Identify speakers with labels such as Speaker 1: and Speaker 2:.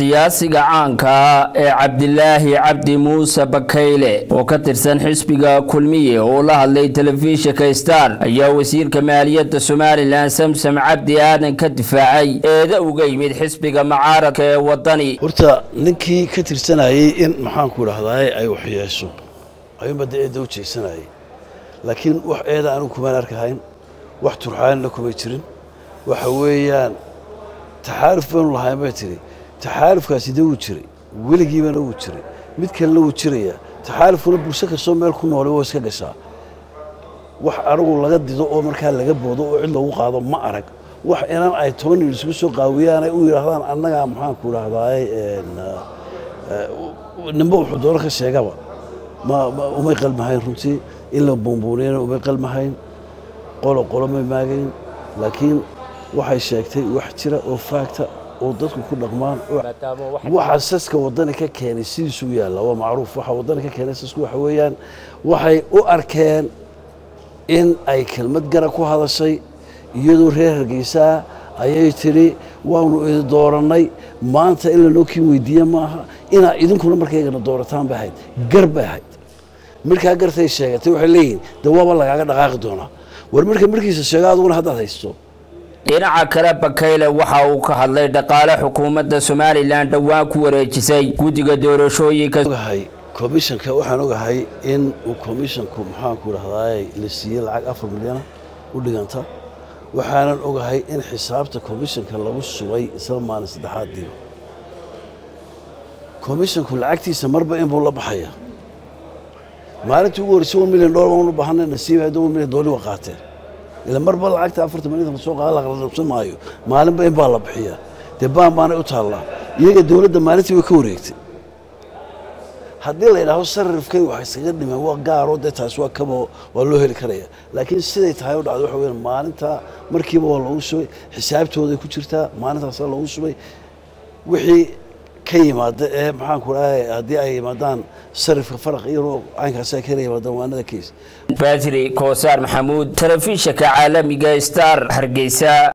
Speaker 1: siyaasiga caanka ee Cabdilaahi Cabdi Muuse Bakayle oo ka tirsan xisbiga kulmiye oo la hadlay telefishinka Star ayaa wasiirka maaliyadda Soomaaliland Samsam Cabdi Aadan ka difaacay eeda uga yimid xisbiga mucaaradka ee wadani.
Speaker 2: horta ninkii ka tirsanayay in maxaan ku raahday ay wax yeesho ay eeda u jeesanayay laakiin wax eeda aanu kuma arkahayn wax turxaan la kuma jirin waxa weeyaan taxaaluf baan lahayn ma tiri taxaalufkaasi dawuu jiray weligiiba uu jiray mid kale uu jiraya taxaalufuna bulshada Soomaaliya ku nool oo iska gashaa wax aragu laga dido oo markaa laga boodo oo cid lagu qaado ma arag wax inaan ay 10 isku soo qaawiyaan ay u yiraahdaan annaga maxaan ku raahday nimba wuxuu door ka sheegaba ma uma qalmahayn runtii in la boombooneen uma qalmahayn qolo ma maagin laakiin waxay sheegtay wax jira oo faagta oo dadku ku dhaqmaan waxa saska wadani ka keenay sidii uu yaala waa macruuf waxa wadani ka keenay sasku waxa weeyaan waxay u arkeen in ay kelmad gara ku hadashay iyadoo reer Hargeysa ayay tiri waanu dooranay maanta in la noo kii weydiiyay maaha ina idinkuna markayna doorataan bahayd garbahayd markaa gartay sheegatay waxa leeyihiin dawaaba lagaaga dhaqaaqi doona war markiisa sheegaaduna hadda haysto
Speaker 1: dhinaca kale Bakayle waxa uu ka hadlay dhaqaale xukuumadda Soomaaliland dhawaan ku wareejisay guddiga doorashooyinka
Speaker 2: commissionka waxaan ogahay in uu commissionku maxaan ku raahday la siiyay lacag 4 milyan u dhiganta waxaan ogahay in xisaabta commissionka lagu subay isla maalin saddexaadii commissionku lacagtiisa marba in buu la baxaya maalintii ugu horeysay $1 milyan u baahnaa nasiib $1 milyan waa qaateen ila marba lacagta 40 milyan soo qaad la qabsan maayo maalinba in baa la bixiyaa baan u taallaa iyaga dawladda maalintii way ka wareegtay haddii la yiraahdo sarifkay wax isaga dhimay waa gaaro taas waa kabo waa loo heli karaya laakiin siday tahay u dhacdo waxa weyn maalinta markiiba waa lagu subay xisaabtooda ku jirta maalintaas lagu subay wixii ka yimaada ee maxaan ku raayay haddii ay yimaadaan sarifka farq iyo aynkaas ay ka yimaadaan waanada kiis
Speaker 1: Badri Koosar Maxamuud telefishinka caalamiga Star Hargeysa.